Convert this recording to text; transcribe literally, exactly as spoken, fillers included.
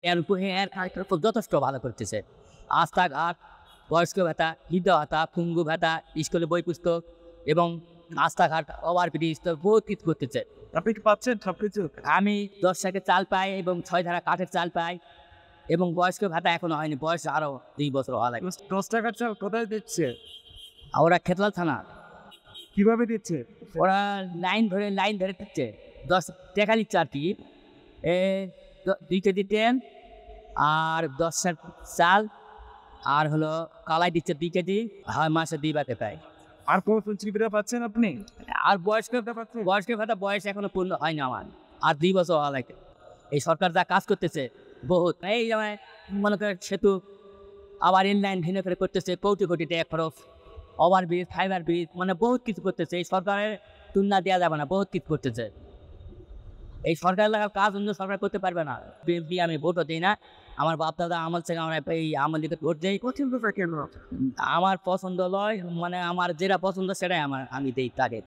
এর উপরে এর কার্যক্রম যথেষ্ট ভালো করতেছে। রাস্তাঘাট, বয়স্ক ভাতা, বৃদ্ধ ভাতা, পঙ্গু ভাতা, স্কুলে বই পুস্তক এবং রাস্তাঘাট, ওভারব্রিজ তো বহুত কিছু করতেছে। আপনি কি পাচ্ছেন সব কিছু? আমি দশ টাকার চাল পাই এবং ছয় ধারা কাঠের চাল পাই এবং বয়স্ক ভাতা এখনো হয়নি, বয়স আরও দুই বছর হওয়া লাগে। দশ টাকার চাল কোথায় দিচ্ছে? আর ওরা খেতলাল থানা, কিভাবে দিচ্ছে? ওরা লাইন ধরে লাইন ধরে দিচ্ছে, দশ টাকা নিচ্ছে আর কি। এ দ- দুই কেজি তেল আর দশ টাকার চাল আর হলো কালাই দিচ্ছে দুই কেজি, হয় মাসে দুই বাতে পাই। আর কোন সুবিধা পাচ্ছেন আপনি? আর বয়স্ক বয়স্ক ভাতা বয়স এখনো পূর্ণ হয়নি আমার, আর দুই বছর হওয়া লাগে। এই সরকার যা কাজ করতেছে বহুত, এই যেমন মনে করেন সেতু, আবার রেল লাইন ভিন্ন করে করতেছে, কোটি কোটি টাকা খরচ, ওভার ব্রিজ, ফাইবার ব্রিজ, মানে বহুত কিছু করতেছে। এই সরকারের তুলনা দেওয়া যাবে না, বহুত কিছু করতেছে। এই সরকার লাগার কাজ অন্য সরকার করতে পারবে না। বিএনপি আমি ভোটও দিই না, আমার বাপ দাদা আমল থেকে আমরা এই আমল দিকে ভোট দিই। পছন্দ কেন? আমার পছন্দ লয়, মানে আমার যেটা পছন্দ সেটাই আমার আমি দিই তাকে।